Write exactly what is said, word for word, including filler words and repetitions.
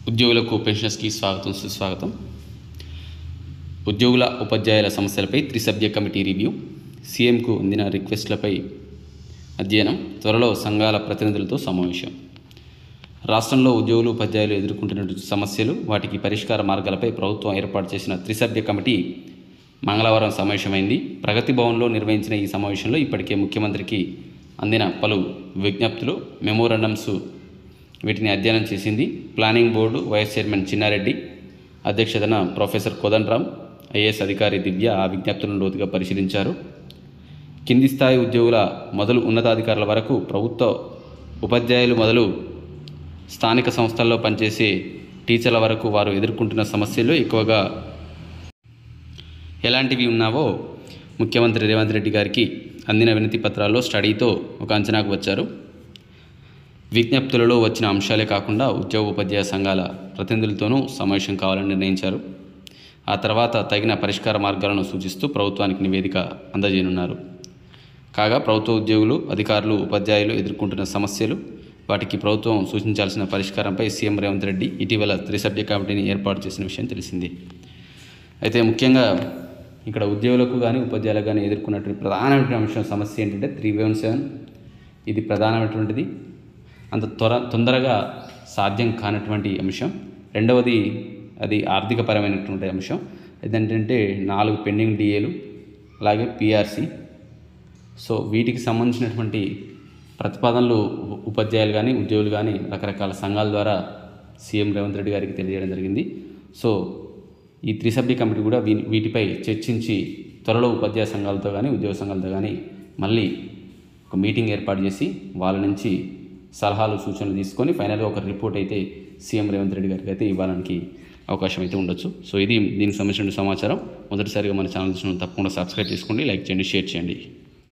ఉద్యోగులకు పెన్షనర్స్కి స్వాగతం సుస్వాగతం. ఉద్యోగుల ఉపాధ్యాయుల సమస్యలపై త్రిసభ్య కమిటీ రివ్యూ, సీఎంకు అందిన రిక్వెస్ట్లపై అధ్యయనం, త్వరలో సంఘాల ప్రతినిధులతో సమావేశం. రాష్ట్రంలో ఉద్యోగులు ఉపాధ్యాయులు ఎదుర్కొంటున్న సమస్యలు, వాటికి పరిష్కార మార్గాలపై ప్రభుత్వం ఏర్పాటు చేసిన త్రిసభ్య కమిటీ మంగళవారం సమావేశమైంది. ప్రగతి భవన్లో నిర్వహించిన ఈ సమావేశంలో ఇప్పటికే ముఖ్యమంత్రికి అందిన పలు విజ్ఞప్తులు, మెమోరాండమ్స్ వీటిని అధ్యయనం చేసింది. Planning board vice chairman Chinnareddy అధ్యక్షతన ప్రొఫెసర్ కోదండరామ్, ఐఏఎస్ అధికారి దివ్య ఆ విజ్ఞప్తులను లోతుగా పరిశీలించారు. కింది స్థాయి ఉద్యోగుల మొదలు ఉన్నతాధికారుల వరకు, ప్రభుత్వ ఉపాధ్యాయులు మొదలు స్థానిక సంస్థల్లో పనిచేసే టీచర్ల వరకు వారు ఎదుర్కొంటున్న సమస్యలు ఎక్కువగా ఎలాంటివి ఉన్నావో ముఖ్యమంత్రి రేవంత్ రెడ్డి గారికి అందిన వినతి పత్రాల్లో స్టడీతో ఒక అంచనాకు వచ్చారు. విజ్ఞప్తులలో వచ్చిన అంశాలే కాకుండా ఉద్యోగ ఉపాధ్యాయ సంఘాల ప్రతినిధులతోనూ సమావేశం కావాలని నిర్ణయించారు. ఆ తర్వాత తగిన పరిష్కార మార్గాలను సూచిస్తూ ప్రభుత్వానికి నివేదిక అందజేయనున్నారు. కాగా ప్రభుత్వ ఉద్యోగులు, అధికారులు, ఉపాధ్యాయులు ఎదుర్కొంటున్న సమస్యలు, వాటికి ప్రభుత్వం సూచించాల్సిన పరిష్కారంపై సీఎం రేవంత్ రెడ్డి ఇటీవల త్రిసభ్య కమిటీని ఏర్పాటు చేసిన విషయం తెలిసిందే. అయితే ముఖ్యంగా ఇక్కడ ఉద్యోగులకు కానీ ఉపాధ్యాయులకు కానీ ఎదుర్కొన్నటువంటి ప్రధానమైన అంశం సమస్య ఏంటంటే త్రీ వన్ సెవెన్ ఇది ప్రధానమైనటువంటిది, అంత త్వర తొందరగా సాధ్యం కానటువంటి అంశం. రెండవది అది ఆర్థికపరమైనటువంటి అంశం. ఏంటంటే నాలుగు పెండింగ్ డిఏలు, అలాగే పిఆర్సి. సో వీటికి సంబంధించినటువంటి ప్రతిపాదనలు ఉపాధ్యాయులు కానీ ఉద్యోగులు కానీ రకరకాల సంఘాల ద్వారా సీఎం రేవంత్ రెడ్డి గారికి తెలియజేయడం జరిగింది. సో ఈ త్రిసభ్య కమిటీ కూడా వీ వీటిపై చర్చించి త్వరలో ఉపాధ్యాయ సంఘాలతో కానీ ఉద్యోగ సంఘాలతో కానీ మళ్ళీ ఒక మీటింగ్ ఏర్పాటు చేసి వాళ్ళ నుంచి సలహాలు సూచనలు తీసుకొని ఫైనల్గా ఒక రిపోర్ట్ అయితే సీఎం రేవంత్ రెడ్డి గారికి అయితే ఇవ్వడానికి అవకాశం అయితే ఉండొచ్చు. సో ఇది దీనికి సంబంధించిన సమాచారం. మొదటిసారిగా మన ఛానల్ చూసిన తప్పకుండా సబ్స్క్రైబ్ చేసుకోండి, లైక్ చేయండి, షేర్ చేయండి.